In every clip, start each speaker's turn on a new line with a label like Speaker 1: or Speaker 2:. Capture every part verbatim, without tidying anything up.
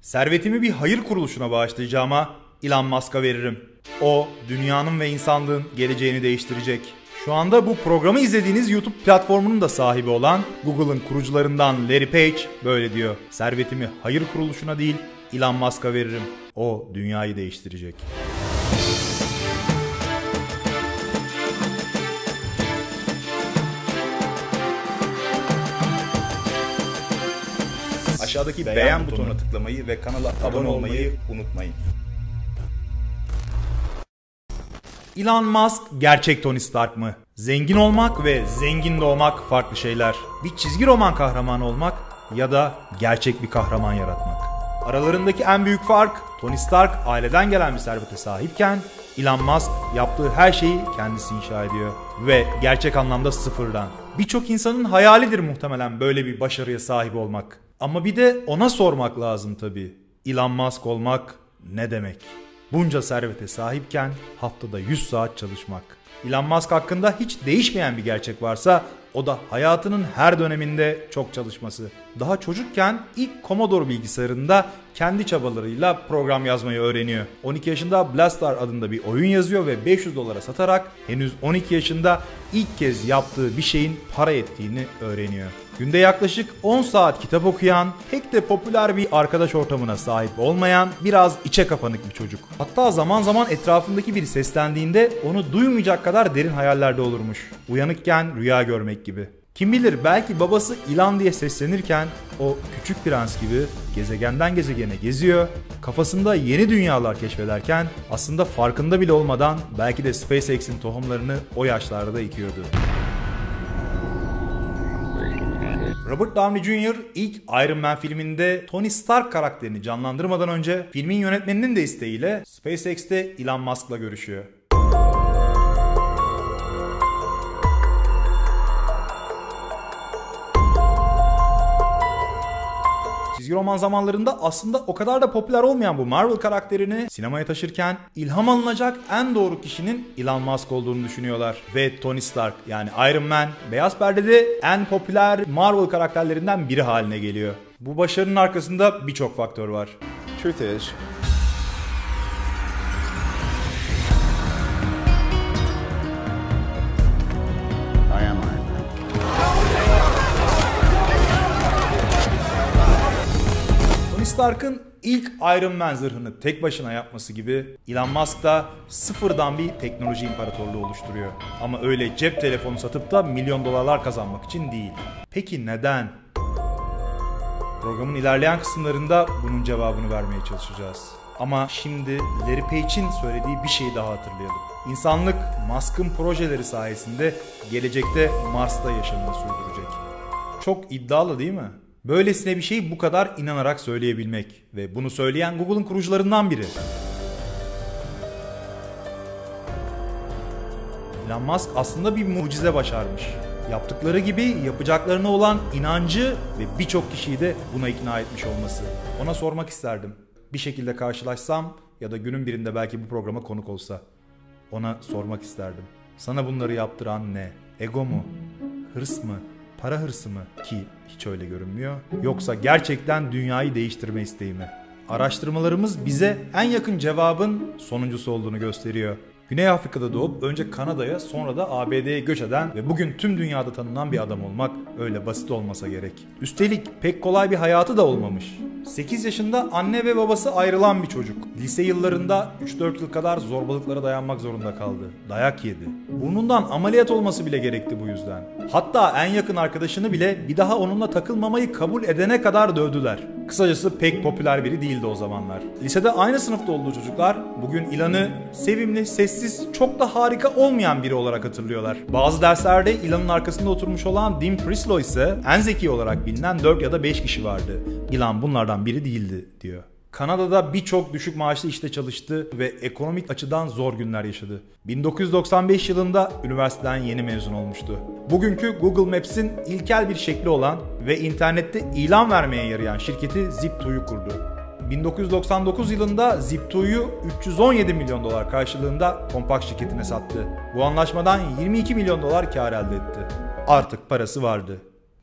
Speaker 1: Servetimi bir hayır kuruluşuna bağışlayacağıma Elon Musk'a veririm. O, dünyanın ve insanlığın geleceğini değiştirecek. Şu anda bu programı izlediğiniz YouTube platformunun da sahibi olan Google'ın kurucularından Larry Page böyle diyor. Servetimi hayır kuruluşuna değil Elon Musk'a veririm. O dünyayı değiştirecek. Aşağıdaki beğen, beğen butonuna, butonuna tıklamayı ve kanala abone olmayı unutmayın. Elon Musk gerçek Tony Stark mı? Zengin olmak ve zengin doğmak farklı şeyler. Bir çizgi roman kahramanı olmak ya da gerçek bir kahraman yaratmak. Aralarındaki en büyük fark, Tony Stark aileden gelen bir servete sahipken Elon Musk yaptığı her şeyi kendisi inşa ediyor. Ve gerçek anlamda sıfırdan. Birçok insanın hayalidir muhtemelen böyle bir başarıya sahip olmak. Ama bir de ona sormak lazım tabii. Elon Musk olmak ne demek? Bunca servete sahipken haftada yüz saat çalışmak. Elon Musk hakkında hiç değişmeyen bir gerçek varsa o da hayatının her döneminde çok çalışması. Daha çocukken ilk Commodore bilgisayarında kendi çabalarıyla program yazmayı öğreniyor. on iki yaşında Blastar adında bir oyun yazıyor ve beş yüz dolara satarak henüz on iki yaşında ilk kez yaptığı bir şeyin para ettiğini öğreniyor. Günde yaklaşık on saat kitap okuyan, pek de popüler bir arkadaş ortamına sahip olmayan, biraz içe kapanık bir çocuk. Hatta zaman zaman etrafındaki biri seslendiğinde onu duymayacak kadar derin hayallerde olurmuş. Uyanıkken rüya görmek gibi. Kim bilir belki babası Elon diye seslenirken o küçük prens gibi gezegenden gezegene geziyor, kafasında yeni dünyalar keşfederken aslında farkında bile olmadan belki de SpaceX'in tohumlarını o yaşlarda ekiyordu. Robert Downey Junior ilk Iron Man filminde Tony Stark karakterini canlandırmadan önce filmin yönetmeninin de isteğiyle SpaceX'te Elon Musk'la görüşüyor. Çizgi roman zamanlarında aslında o kadar da popüler olmayan bu Marvel karakterini sinemaya taşırken ilham alınacak en doğru kişinin Elon Musk olduğunu düşünüyorlar. Ve Tony Stark yani Iron Man beyaz perdede en popüler Marvel karakterlerinden biri haline geliyor. Bu başarının arkasında birçok faktör var.
Speaker 2: Truth is, I am Iron Man.
Speaker 1: Tony Stark'ın ilk Iron Man zırhını tek başına yapması gibi Elon Musk da sıfırdan bir teknoloji imparatorluğu oluşturuyor. Ama öyle cep telefonu satıp da milyon dolarlar kazanmak için değil. Peki neden? Programın ilerleyen kısımlarında bunun cevabını vermeye çalışacağız. Ama şimdi Larry Page'in söylediği bir şeyi daha hatırlayalım. İnsanlık Musk'ın projeleri sayesinde gelecekte Mars'ta yaşamını sürdürecek. Çok iddialı değil mi? Böylesine bir şeyi bu kadar inanarak söyleyebilmek ve bunu söyleyen Google'ın kurucularından biri. Elon Musk aslında bir mucize başarmış. Yaptıkları gibi yapacaklarına olan inancı ve birçok kişiyi de buna ikna etmiş olması. Ona sormak isterdim. Bir şekilde karşılaşsam ya da günün birinde belki bu programa konuk olsa. Ona sormak isterdim. Sana bunları yaptıran ne? Ego mu? Hırs mı? Para hırsı mı? Ki hiç öyle görünmüyor. Yoksa gerçekten dünyayı değiştirme isteği mi? Araştırmalarımız bize en yakın cevabın sonuncusu olduğunu gösteriyor. Güney Afrika'da doğup önce Kanada'ya sonra da A B D'ye göç eden ve bugün tüm dünyada tanınan bir adam olmak öyle basit olmasa gerek. Üstelik pek kolay bir hayatı da olmamış. sekiz yaşında anne ve babası ayrılan bir çocuk. Lise yıllarında üç dört yıl kadar zorbalıklara dayanmak zorunda kaldı. Dayak yedi. Burnundan ameliyat olması bile gerekti bu yüzden. Hatta en yakın arkadaşını bile bir daha onunla takılmamayı kabul edene kadar dövdüler. Kısacası pek popüler biri değildi o zamanlar. Lisede aynı sınıfta olduğu çocuklar bugün Elon'u sevimli, sessiz, çok da harika olmayan biri olarak hatırlıyorlar. Bazı derslerde Elon'un arkasında oturmuş olan Dean Prislow ise en zeki olarak bilinen dört ya da beş kişi vardı. Elon bunlardan biri değildi diyor. Kanada'da birçok düşük maaşlı işte çalıştı ve ekonomik açıdan zor günler yaşadı. bin dokuz yüz doksan beş yılında üniversiteden yeni mezun olmuştu. Bugünkü Google Maps'in ilkel bir şekli olan ve internette ilan vermeye yarayan şirketi Zip2'yu kurdu. bin dokuz yüz doksan dokuz yılında Zip2'yu üç yüz on yedi milyon dolar karşılığında Compaq şirketine sattı. Bu anlaşmadan yirmi iki milyon dolar kar elde etti. Artık parası vardı.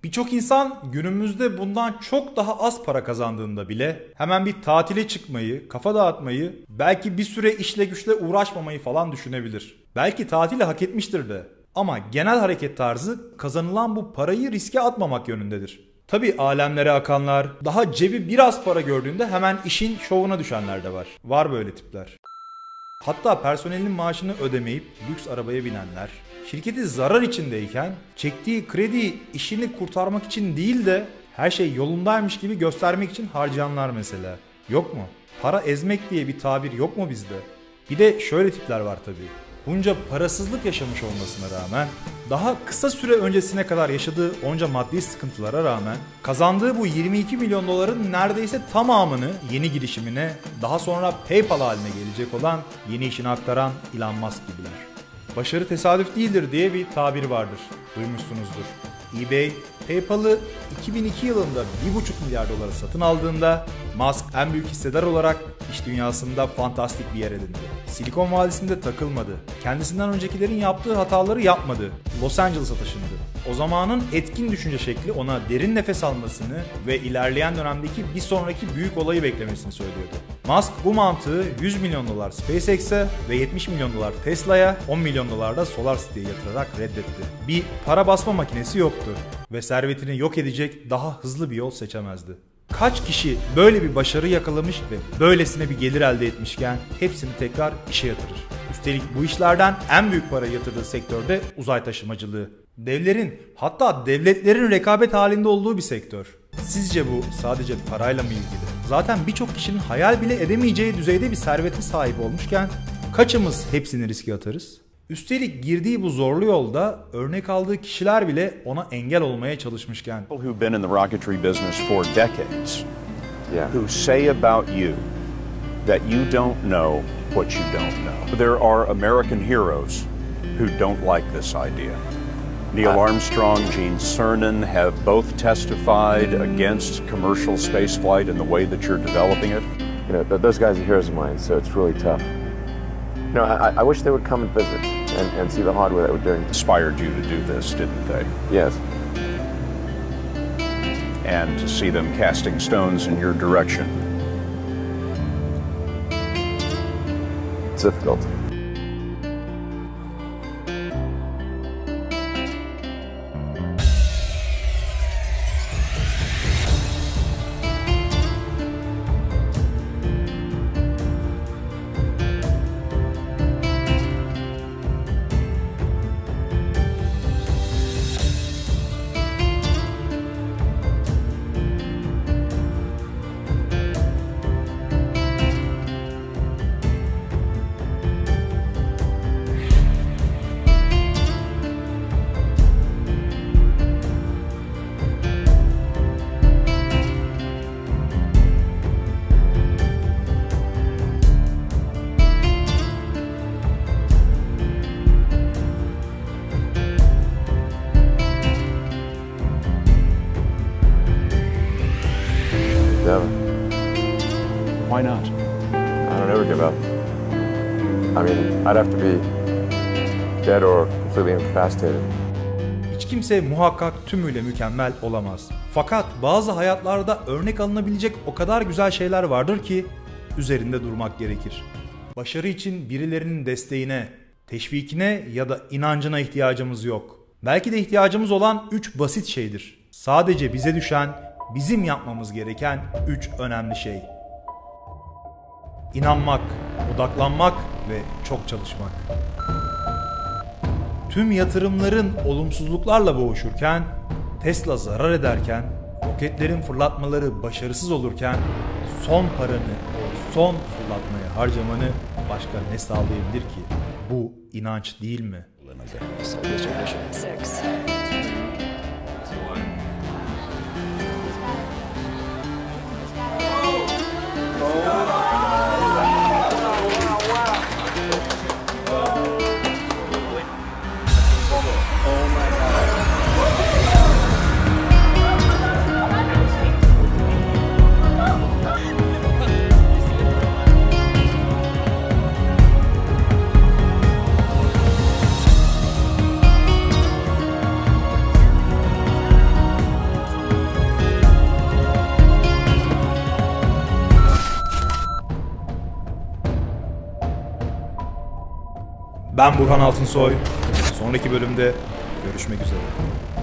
Speaker 1: Birçok insan günümüzde bundan çok daha az para kazandığında bile hemen bir tatile çıkmayı, kafa dağıtmayı, belki bir süre işle güçle uğraşmamayı falan düşünebilir. Belki tatili hak etmiştir de. Ama genel hareket tarzı kazanılan bu parayı riske atmamak yönündedir. Tabii alemlere akanlar, daha cebi biraz para gördüğünde hemen işin şovuna düşenler de var. Var böyle tipler. Hatta personelinin maaşını ödemeyip lüks arabaya binenler, şirketi zarar içindeyken çektiği krediyi işini kurtarmak için değil de her şey yolundaymış gibi göstermek için harcayanlar mesela. Yok mu? Para ezmek diye bir tabir yok mu bizde? Bir de şöyle tipler var tabii. Bunca parasızlık yaşamış olmasına rağmen, daha kısa süre öncesine kadar yaşadığı onca maddi sıkıntılara rağmen kazandığı bu yirmi iki milyon doların neredeyse tamamını yeni girişimine, daha sonra PayPal haline gelecek olan yeni işine aktaran Elon Musk gibiler. Başarı tesadüf değildir diye bir tabir vardır. Duymuşsunuzdur. eBay, PayPal'ı iki bin iki yılında bir buçuk milyar dolara satın aldığında Musk en büyük hissedar olarak iş dünyasında fantastik bir yer edindi. Silikon Vadisi'nde takılmadı. Kendisinden öncekilerin yaptığı hataları yapmadı. Los Angeles'a taşındı. O zamanın etkin düşünce şekli ona derin nefes almasını ve ilerleyen dönemdeki bir sonraki büyük olayı beklemesini söylüyordu. Musk bu mantığı yüz milyon dolar SpaceX'e ve yetmiş milyon dolar Tesla'ya, on milyon dolar da SolarCity'ye yatırarak reddetti. Bir para basma makinesi yoktu ve servetini yok edecek daha hızlı bir yol seçemezdi. Kaç kişi böyle bir başarı yakalamış ve böylesine bir gelir elde etmişken hepsini tekrar işe yatırır. Üstelik bu işlerden en büyük para yatırdığı sektörde uzay taşımacılığı. Devlerin, hatta devletlerin rekabet halinde olduğu bir sektör. Sizce bu sadece parayla mı ilgili? Zaten birçok kişinin hayal bile edemeyeceği düzeyde bir servete sahip olmuşken kaçımız hepsini riske atarız? Üstelik girdiği bu zorlu yolda örnek aldığı kişiler bile ona engel olmaya çalışmışken.
Speaker 2: People who've been in the rocketry business for decades, yeah, who say about you that you don't know what you don't know. There are American heroes who don't like this idea. Neil Armstrong, Gene Cernan have both testified against commercial spaceflight and the way that you're developing it.
Speaker 3: You know, those guys are heroes of mine, so it's really tough. You know, I, I wish they would come and visit and, and see the hardware that we're doing.
Speaker 2: Inspired you to do this, didn't they?
Speaker 3: Yes.
Speaker 2: And to see them casting stones in your direction.
Speaker 3: It's difficult. Never.
Speaker 2: Why not?
Speaker 3: I don't ever give up. I mean, I'd have to be dead or completely incapacitated.
Speaker 1: Hiç kimse muhakkak tümüyle mükemmel olamaz. Fakat bazı hayatlarda örnek alınabilecek o kadar güzel şeyler vardır ki üzerinde durmak gerekir. Başarı için birilerinin desteğine, teşvikine ya da inancına ihtiyacımız yok. Belki de ihtiyacımız olan üç basit şeydir. Sadece bize düşen, bizim yapmamız gereken üç önemli şey. İnanmak, odaklanmak ve çok çalışmak. Tüm yatırımların olumsuzluklarla boğuşurken, Tesla zarar ederken, roketlerin fırlatmaları başarısız olurken son paranı o son fırlatmaya harcamanı başka ne sağlayabilir ki? Bu inanç değil mi?
Speaker 4: Six.
Speaker 1: Ben Burhan Altınsoy. Sonraki bölümde görüşmek üzere.